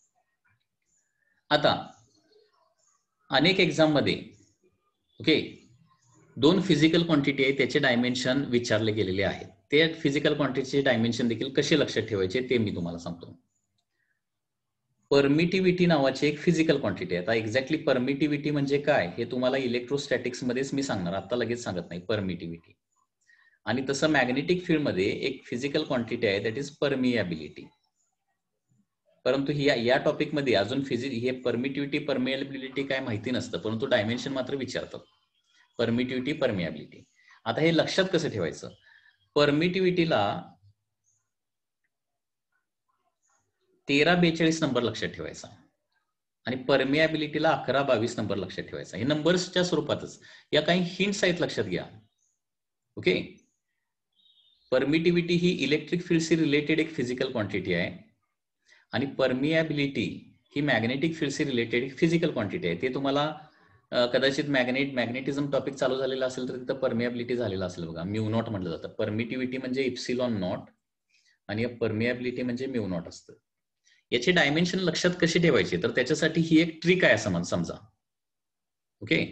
Speaker 1: आता अनेक एक्झाम मध्ये ओके दोन फिजिकल क्वांटिटी आहे, त्याचे डायमेन्शन विचारले गेलेले आहेत. ते फिजिकल क्वांटिटीचे डायमेन्शन देखील कसे लक्षात ठेवायचे ते मी तुम्हाला सांगतो. परमिटिव्हिटी नावाची एक फिजिकल क्वांटिटी आहे. आता एक्झॅक्टली परमिटिव्हिटी म्हणजे काय हे तुम्हाला इलेक्ट्रोस्टॅटिक्स मध्येच मी सांगणार, आता लगेच सांगत नाही परमिटिव्हिटी. आणि तसं मॅग्नेटिक फील्ड मध्ये एक फिजिकल क्वांटिटी आहे, दॅट इज परमिएबिलिटी. परंतु ही या टॉपिक मध्ये अजून फिजिक हे परमिटिव्हिटी परमिएबिलिटी काय माहिती नसतं, परंतु डायमेन्शन मात्र विचारतात, परमिटिव्हिटी परमिएबिलिटी. आता हे लक्षात कसं ठेवायचं, परमिटिव्हिटीला तेरा बेचाळीस नंबर लक्षात ठेवायचा आणि परमिएबिलिटीला अकरा बावीस नंबर लक्षात ठेवायचा. हे नंबर्सच्या स्वरूपातच, या काही हिंट्स आहेत लक्षात घ्या. ओके, परमिटिव्हिटी ही इलेक्ट्रिक फील्डशी रिलेटेड एक फिजिकल क्वांटिटी आहे आणि परमिएबिलिटी ही मॅग्नेटिक फील्डशी रिलेटेड एक फिजिकल क्वांटिटी आहे. ते तुम्हाला कदाचित मॅग्नेट मॅग्नेटिझम टॉपिक चालू झालेला असेल तर तिथं परमिएबिलिटी झालेला असेल बघा. म्यू नॉट म्हटलं जातं. परमिटिव्हिटी म्हणजे इप्सिलॉन नॉट आणि परमिएबिलिटी म्हणजे म्यू नॉट असतं. याचे डायमेन्शन लक्षात कसे ठेवायचे, तर त्याच्यासाठी ही एक ट्रिक आहे असं समजा. ओके,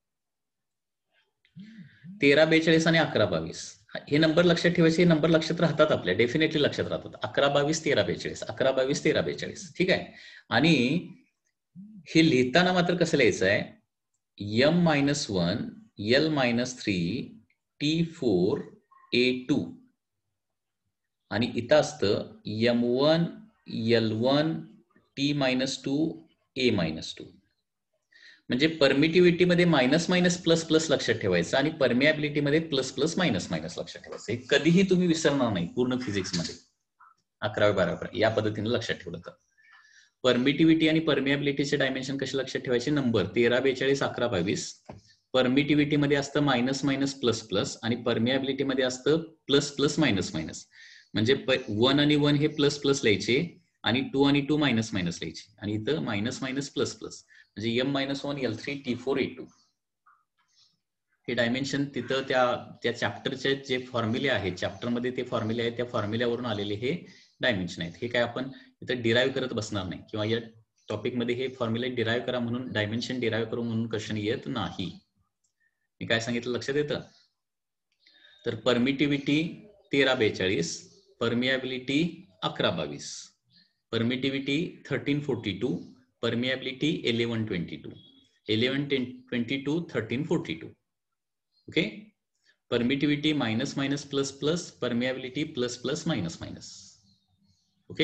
Speaker 1: तेरा बेचाळीस आणि अकरा बावीस हे नंबर लक्षात ठेवायचे. हे नंबर लक्षात राहतात आपल्या, डेफिनेटली लक्षात राहतात. अकरा बावीस तेरा बेचाळीस, अकरा बावीस तेरा बेचाळीस, ठीक आहे. आणि हे लिहिताना मात्र कसं लिहायचं आहे, M minus one L minus three T four A two आणि इथं असतं M one L one T minus two A minus two. म्हणजे परमिटिव्हिटी मध्ये मायनस मायनस प्लस प्लस लक्षात ठेवायचं आणि परमिएबिलिटी मध्ये प्लस प्लस मायनस मायनस लक्षात ठेवायचं. हे कधीही तुम्ही विसरणार नाही पूर्ण फिजिक्स मध्ये, अकरावी बारावी या पद्धतीने लक्षात ठेवलं तर. परमिटिव्हिटी आणि परमिएबिलिटीचे डायमेन्शन कसे लक्षात ठेवायचे, नंबर तेरा बेचाळीस अकरा बावीस. परमिटिव्हिटी मध्ये असतं मायनस मायनस प्लस प्लस आणि परमिएबिलिटी मध्ये असतं प्लस प्लस मायनस मायनस. म्हणजे वन आणि वन हे प्लस प्लस लिहायचे आणि टू आणि टू मायनस मायनस लिहायचे आणि इथं मायनस मायनस प्लस प्लस म्हणजे M minus one L three T four A two. हे डायमेन्शन तिथं त्या त्या चॅप्टरचे जे फॉर्म्युले आहेत, चॅप्टरमध्ये ते फॉर्म्युले आहेत, त्या फॉर्म्युल्यावरून आलेले हे डायमेन्शन आहेत. हे काय आपण इथं डिराईव्ह करत बसणार नाही किंवा या टॉपिकमध्ये हे फॉर्म्युले डिराईव्ह करा म्हणून, डायमेन्शन डिराईव्ह करू म्हणून क्वेश्चन येत नाही. मी काय सांगितलं लक्षात येतं. तर परमिटिव्हिटी तेरा बेचाळीस, परमिएबिलिटी अकरा बावीस, permittivity thirteen forty two, permeability eleven twenty two, eleven twenty two thirteen forty two. Okay, permittivity minus minus plus plus, permeability plus plus minus minus. Okay,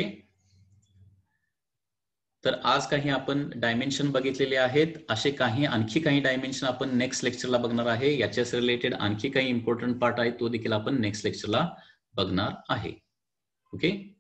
Speaker 1: तर आज काही आपण डायमेन्शन बघितलेले आहेत. असे काही आणखी काही डायमेन्शन आपण नेक्स्ट लेक्चरला बघणार आहे. याच्याच रिलेटेड आणखी काही इम्पॉर्टंट पार्ट आहे, तो देखील आपण नेक्स्ट लेक्चरला बघणार आहे. ओके.